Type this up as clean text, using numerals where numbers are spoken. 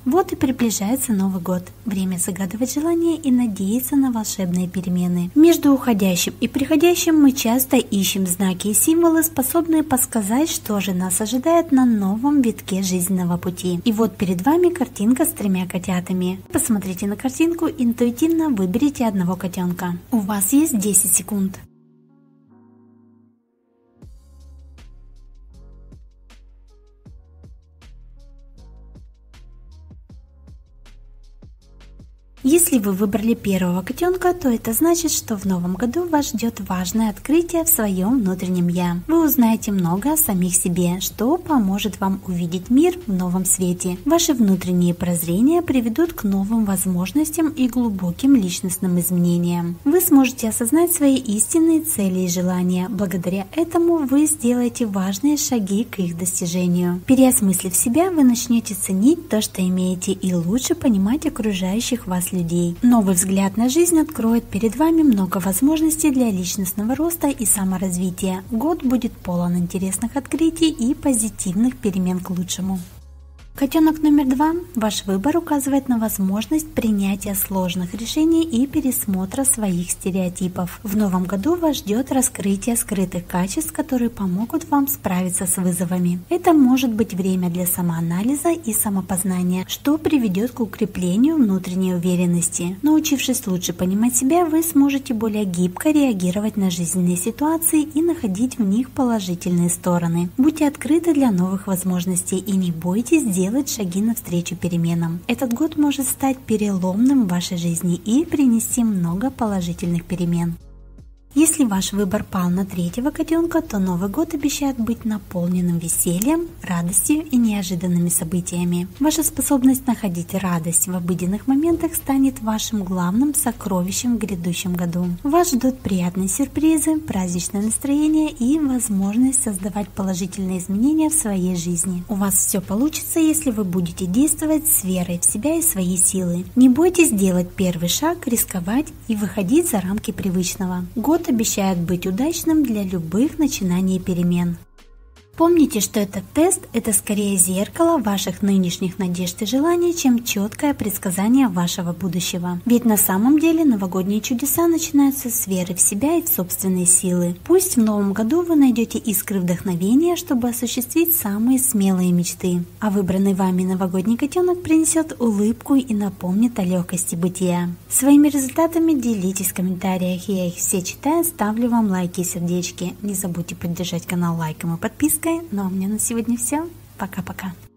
Вот и приближается Новый год. Время загадывать желания и надеяться на волшебные перемены. Между уходящим и приходящим мы часто ищем знаки и символы, способные подсказать, что же нас ожидает на новом витке жизненного пути. И вот перед вами картинка с 3 котятами. Посмотрите на картинку, интуитивно выберите одного котенка. У вас есть 10 секунд. Если вы выбрали первого котенка, то это значит, что в новом году вас ждет важное открытие в своем внутреннем «я». Вы узнаете много о самих себе, что поможет вам увидеть мир в новом свете. Ваши внутренние прозрения приведут к новым возможностям и глубоким личностным изменениям. Вы сможете осознать свои истинные цели и желания. Благодаря этому вы сделаете важные шаги к их достижению. Переосмыслив себя, вы начнете ценить то, что имеете, и лучше понимать окружающих вас людей. Новый взгляд на жизнь откроет перед вами много возможностей для личностного роста и саморазвития. Год будет полон интересных открытий и позитивных перемен к лучшему. Котенок номер 2. Ваш выбор указывает на возможность принятия сложных решений и пересмотра своих стереотипов. В новом году вас ждет раскрытие скрытых качеств, которые помогут вам справиться с вызовами. Это может быть время для самоанализа и самопознания, что приведет к укреплению внутренней уверенности. Научившись лучше понимать себя, вы сможете более гибко реагировать на жизненные ситуации и находить в них положительные стороны. Будьте открыты для новых возможностей и не бойтесь делать шаги навстречу переменам. Этот год может стать переломным в вашей жизни и принести много положительных перемен. Если ваш выбор пал на 3-го котенка, то Новый год обещает быть наполненным весельем, радостью и неожиданными событиями. Ваша способность находить радость в обыденных моментах станет вашим главным сокровищем в грядущем году. Вас ждут приятные сюрпризы, праздничное настроение и возможность создавать положительные изменения в своей жизни. У вас все получится, если вы будете действовать с верой в себя и свои силы. Не бойтесь делать первый шаг, рисковать и выходить за рамки привычного. Год обещает быть удачным для любых начинаний и перемен. Помните, что этот тест – это скорее зеркало ваших нынешних надежд и желаний, чем четкое предсказание вашего будущего. Ведь на самом деле новогодние чудеса начинаются с веры в себя и в собственные силы. Пусть в новом году вы найдете искры вдохновения, чтобы осуществить самые смелые мечты. А выбранный вами новогодний котенок принесет улыбку и напомнит о легкости бытия. Своими результатами делитесь в комментариях, я их все читаю, ставлю вам лайки и сердечки. Не забудьте поддержать канал лайком и подпиской. Ну а у меня на сегодня все. Пока-пока.